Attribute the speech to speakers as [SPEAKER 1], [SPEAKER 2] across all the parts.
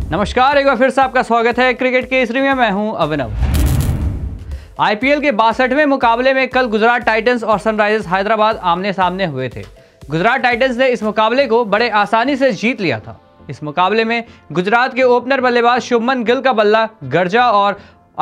[SPEAKER 1] नमस्कार, एक बार फिर से आपका स्वागत है क्रिकेट केसरी में। मैं हूं अभिनव। आईपीएल के 62वें मुकाबले में कल गुजरात टाइटंस और सनराइजर्स हैदराबाद आमने सामने हुए थे। गुजरात टाइटंस ने इस मुकाबले को बड़े आसानी से जीत लिया था। इस मुकाबले में गुजरात के ओपनर बल्लेबाज शुभमन गिल का बल्ला गर्जा और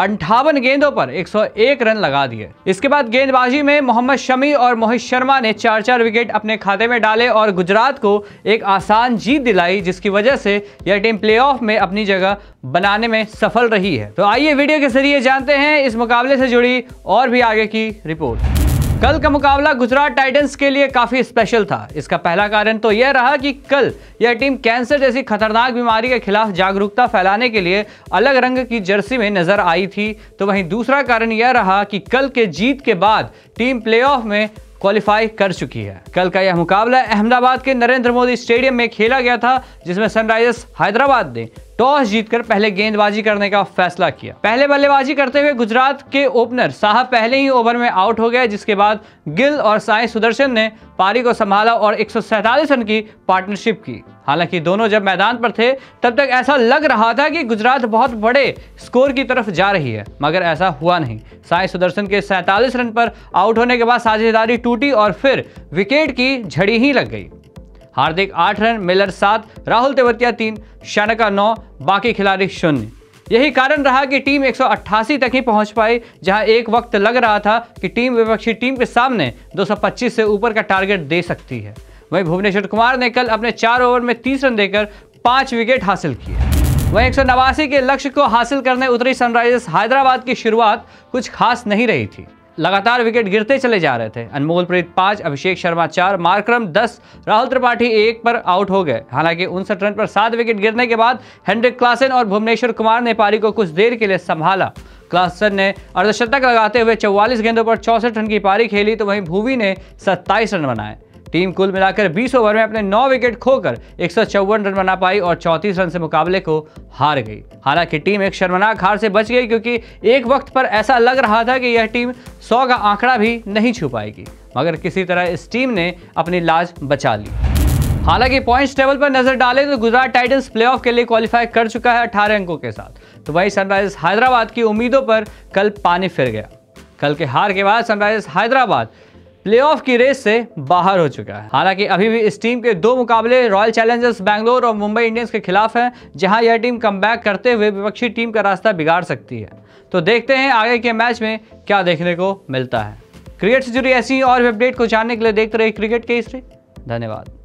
[SPEAKER 1] 58 गेंदों पर 101 रन लगा दिए। इसके बाद गेंदबाजी में मोहम्मद शमी और मोहित शर्मा ने 4-4 विकेट अपने खाते में डाले और गुजरात को एक आसान जीत दिलाई, जिसकी वजह से यह टीम प्लेऑफ में अपनी जगह बनाने में सफल रही है। तो आइए वीडियो के जरिए जानते हैं इस मुकाबले से जुड़ी और भी आगे की रिपोर्ट। कल का मुकाबला गुजरात टाइटंस के लिए काफी स्पेशल था। इसका पहला कारण तो यह रहा कि कल यह टीम कैंसर जैसी खतरनाक बीमारी के खिलाफ जागरूकता फैलाने के लिए अलग रंग की जर्सी में नजर आई थी। तो वहीं दूसरा कारण यह रहा कि कल के जीत के बाद टीम प्लेऑफ में क्वालिफाई कर चुकी है। कल का यह मुकाबला अहमदाबाद के नरेंद्र मोदी स्टेडियम में खेला गया था, जिसमें सनराइजर्स हैदराबाद ने टॉस जीतकर पहले गेंदबाजी करने का फैसला किया। पहले बल्लेबाजी करते हुए गुजरात के ओपनर साहब पहले ही ओवर में आउट हो गए, जिसके बाद गिल और साई सुदर्शन ने पारी को संभाला और 147 रन की पार्टनरशिप की। हालांकि दोनों जब मैदान पर थे तब तक ऐसा लग रहा था कि गुजरात बहुत बड़े स्कोर की तरफ जा रही है, मगर ऐसा हुआ नहीं। साई सुदर्शन के 47 रन पर आउट होने के बाद साझेदारी टूटी और फिर विकेट की झड़ी ही लग गई। हार्दिक 8 रन, मिलर 7, राहुल तेवतिया 3, शानका 9, बाकी खिलाड़ी 0। यही कारण रहा कि टीम 188 तक ही पहुंच पाई, जहां एक वक्त लग रहा था कि टीम विपक्षी टीम के सामने 225 से ऊपर का टारगेट दे सकती है। वहीं भुवनेश्वर कुमार ने कल अपने 4 ओवर में 30 रन देकर 5 विकेट हासिल किए। वहीं 189 के लक्ष्य को हासिल करने उतरी सनराइजर्स हैदराबाद की शुरुआत कुछ खास नहीं रही थी। लगातार विकेट गिरते चले जा रहे थे। अनमोलप्रीत 5, अभिषेक शर्मा 4, मार्करम 10, राहुल त्रिपाठी 1 पर आउट हो गए। हालांकि 59 रन पर 7 विकेट गिरने के बाद हेनरिक क्लासन और भुवनेश्वर कुमार ने पारी को कुछ देर के लिए संभाला। क्लासन ने अर्धशतक लगाते हुए 44 गेंदों पर 64 रन की पारी खेली, तो वहीं भुवी ने 27 रन बनाए। टीम कुल मिलाकर 20 ओवर में अपने 9 विकेट खोकर 154 रन बना पाई और 34 रन से मुकाबले को हार गई। हालांकि टीम एक शर्मनाक हार से बच गई, क्योंकि एक वक्त पर ऐसा लग रहा था कि यह टीम 100 का आंकड़ा भी नहीं छू पाएगी, मगर किसी तरह इस टीम ने अपनी लाज बचा ली। हालांकि पॉइंट्स टेबल पर नजर डालें तो गुजरात टाइटंस प्लेऑफ के लिए क्वालिफाई कर चुका है 18 अंकों के साथ। तो वहीं सनराइजर्स हैदराबाद की उम्मीदों पर कल पानी फिर गया। कल के हार के बाद सनराइजर्स हैदराबाद प्लेऑफ की रेस से बाहर हो चुका है। हालांकि अभी भी इस टीम के 2 मुकाबले रॉयल चैलेंजर्स बैंगलोर और मुंबई इंडियंस के खिलाफ हैं, जहां यह टीम कमबैक करते हुए विपक्षी टीम का रास्ता बिगाड़ सकती है। तो देखते हैं आगे के मैच में क्या देखने को मिलता है। क्रिकेट से जुड़ी ऐसी और भी अपडेट को जानने के लिए देखते रहिए क्रिकेट केसरी। धन्यवाद।